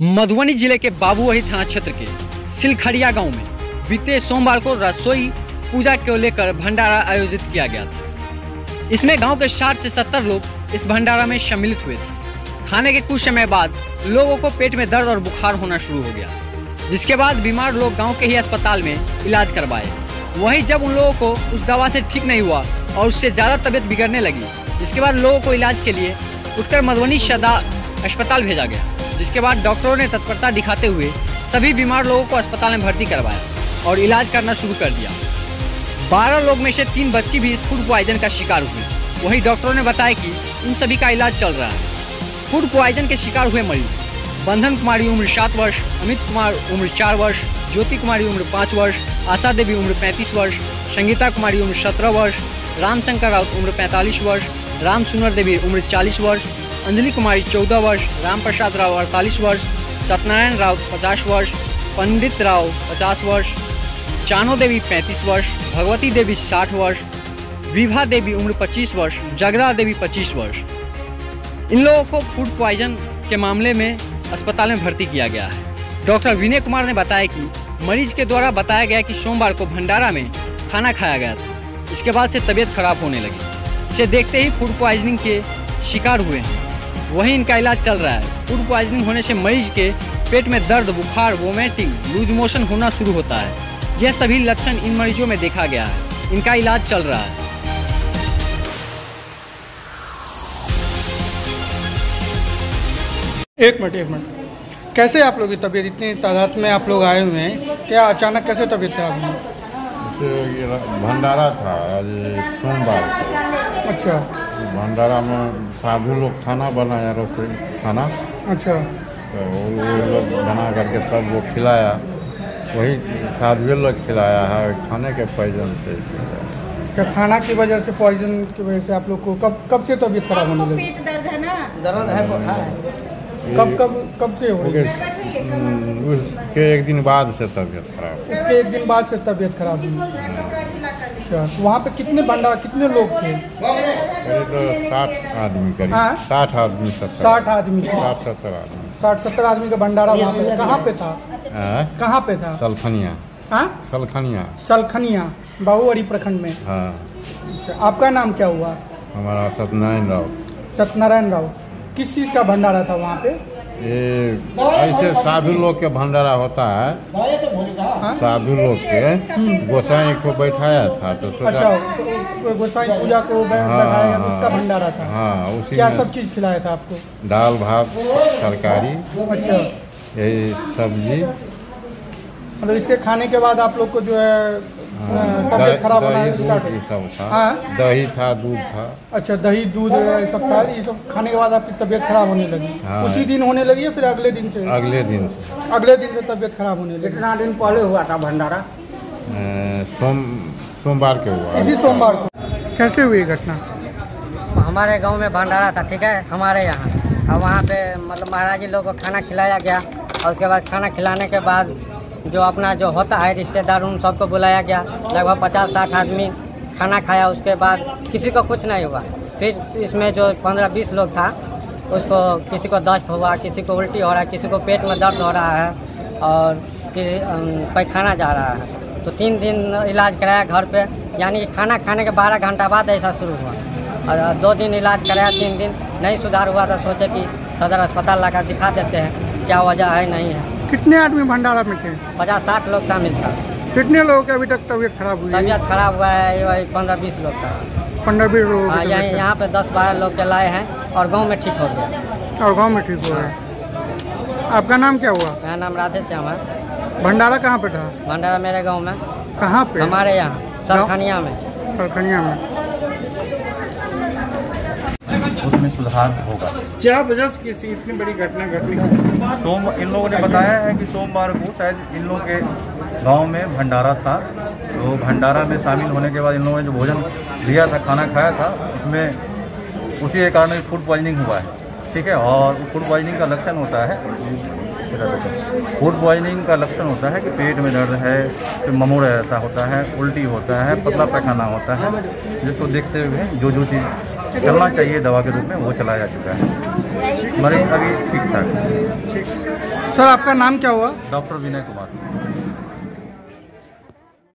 मधुबनी जिले के बाबूवही थाना क्षेत्र के सिलखड़िया गांव में बीते सोमवार को रसोई पूजा को लेकर भंडारा आयोजित किया गया था। इसमें गांव के 60 से 70 लोग इस भंडारा में सम्मिलित हुए थे। खाने के कुछ समय बाद लोगों को पेट में दर्द और बुखार होना शुरू हो गया, जिसके बाद बीमार लोग गांव के ही अस्पताल में इलाज करवाए। वहीं जब उन लोगों को उस दवा से ठीक नहीं हुआ और उससे ज़्यादा तबीयत बिगड़ने लगी, जिसके बाद लोगों को इलाज के लिए उठकर मधुबनी सदर अस्पताल भेजा गया, जिसके बाद डॉक्टरों ने तत्परता दिखाते हुए सभी बीमार लोगों को अस्पताल में भर्ती करवाया और इलाज करना शुरू कर दिया। 12 लोग में से 3 बच्ची भी इस फूड पॉइजन का शिकार हुए। वहीं डॉक्टरों ने बताया कि इन सभी का इलाज चल रहा है। फूड पॉइजन के शिकार हुए मरीज बंधन कुमारी उम्र 7 वर्ष, अमित कुमार उम्र 4 वर्ष, ज्योति कुमारी उम्र 5 वर्ष, आशा देवी उम्र 35 वर्ष, संगीता कुमारी उम्र 17 वर्ष, रामशंकर राउत उम्र 45 वर्ष, राम सुंदर देवी उम्र 40 वर्ष, अंजलि कुमारी 14 वर्ष, राम प्रसाद राव 48 वर्ष, सत्यनारायण राउत 50 वर्ष, पंडित राव 50 वर्ष, चानो देवी 35 वर्ष, भगवती देवी 60 वर्ष, विभा देवी उम्र 25 वर्ष, जगदा देवी 25 वर्ष। इन लोगों को फूड पॉइजन के मामले में अस्पताल में भर्ती किया गया है। डॉक्टर विनय कुमार ने बताया कि मरीज के द्वारा बताया गया कि सोमवार को भंडारा में खाना खाया गया था। इसके बाद से तबीयत खराब होने लगी। इसे देखते ही फूड पॉइजनिंग के शिकार हुए हैं। वहीं इनका इलाज चल रहा है। फूड पॉइजनिंग होने से मरीज के पेट में दर्द, बुखार, वोमिटिंग, लूज मोशन होना शुरू होता है। यह सभी लक्षण इन मरीजों में देखा गया है। इनका इलाज चल रहा है। एक मिनट, कैसे आप लोग की तबीयत, इतनी तादाद में आप लोग आए हुए हैं, क्या अचानक कैसे तबीयत खराब हुई? भंडारा था आज सोमवार को। अच्छा। भंडारा में साधु लोग खाना बनाया, रसोई खाना। अच्छा। तो वो लोग बना करके सब वो खिलाया, वही साधु लोग खिलाया है खाने के पॉइजन से। अच्छा, खाना की वजह से, पॉइजन की वजह से आप लोग को कब से तबीयत खराब होने लगी? पेट दर्द है ना, दर्द है, बुखार है। कब से हो रही है? उसके एक दिन बाद से तबीयत खराब। उसके एक दिन बाद से तबीयत खराब हुई। अच्छा, वहाँ पे कितने लोग थे? करीब तो 60 आदमी करीब। 60 आदमी 60 आदमी 60-70 आदमी 60-70 आदमी का भंडारा वहाँ पे कहाँ पे था? कहाँ पे था? सलखनिया। सलखनिया बाबूवही प्रखंड में। हाँ। अच्छा, आपका नाम क्या हुआ? हमारा सत्यनारायण राव। किस चीज़ का भंडारा था वहाँ पे? ये ऐसे साधु लोग के भंडारा होता है। साधु लोग के गोसाई को बैठाया था तो सोचा। अच्छा, गोसाई पूजा को बैठाया था, उसका भंडारा था। हाँ, उसी क्या सब चीज़ खिलाया था आपको? दाल, भात, तरकारी। अच्छा। यही सब्जी। मतलब इसके खाने के बाद आप लोग को जो है तबीयत खराब होना स्टार्ट था। हाँ? दही था, दूध था। अच्छा, दही दूध सब था। ये सब खाने के बाद आपकी तबीयत खराब होने लगी? हाँ। उसी दिन होने लगी या फिर अगले दिन से? अगले दिन से तबीयत खराब होने लगी। कितना दिन पहले हुआ था भंडारा? सोमवार के हुआ। इसी सोमवार को। कैसे हुई घटना? हमारे गांव में भंडारा था, ठीक है, हमारे यहाँ। और वहाँ पे मतलब महाराज जी लोग को खाना खिलाया गया और उसके बाद खाना खिलाने के बाद जो अपना जो होता है रिश्तेदार, उन सबको बुलाया गया। लगभग 50-60 आदमी खाना खाया। उसके बाद किसी को कुछ नहीं हुआ। फिर इसमें जो 15-20 लोग था, उसको किसी को दस्त हुआ, किसी को उल्टी हो रहा है, किसी को पेट में दर्द हो रहा है और पैखाना जा रहा है। तो 3 दिन इलाज कराया घर पे, यानी खाना खाने के 12 घंटा बाद ऐसा शुरू हुआ। और 2 दिन इलाज कराया, 3 दिन नहीं सुधार हुआ तो सोचे कि सदर अस्पताल लाकर दिखा देते हैं क्या वजह है, नहीं है। कितने आदमी भंडारा में थे? 50-60 लोग शामिल था। कितने लोगों की अभी तक तबीयत खराब हुई? तबीयत खराब हुआ है वही 15-20 लोग का। 15-20 लोग? हाँ, यहाँ पे 10-12 लोग के लाए हैं और गांव में ठीक हो गया। और गांव में ठीक हो गया। आपका नाम क्या हुआ? मेरा नाम राधे श्याम है। भंडारा कहाँ पे था? भंडारा मेरे गाँव में। कहाँ पे? हमारे यहाँ सलखनिया में। उसमें सुधार होगा। क्या वजह से इतनी बड़ी घटना घटी? इन लोगों ने बताया है कि सोमवार को शायद इन लोगों के गांव में भंडारा था। तो भंडारा में शामिल होने के बाद इन लोगों ने जो भोजन लिया था, खाना खाया था, उसमें उसी के कारण फूड पॉइजनिंग हुआ है, ठीक है। और फूड पॉइजनिंग का लक्षण होता है कि पेट में दर्द है, फिर ममोड़ ऐसा होता है, उल्टी होता है, पतला पैखाना होता है, जिसको देखते हुए जो चीज़ चलना चाहिए दवा के रूप में वो चला जा चुका है। मरीज अभी ठीक ठाक। सर आपका नाम क्या हुआ? डॉक्टर विनय कुमार।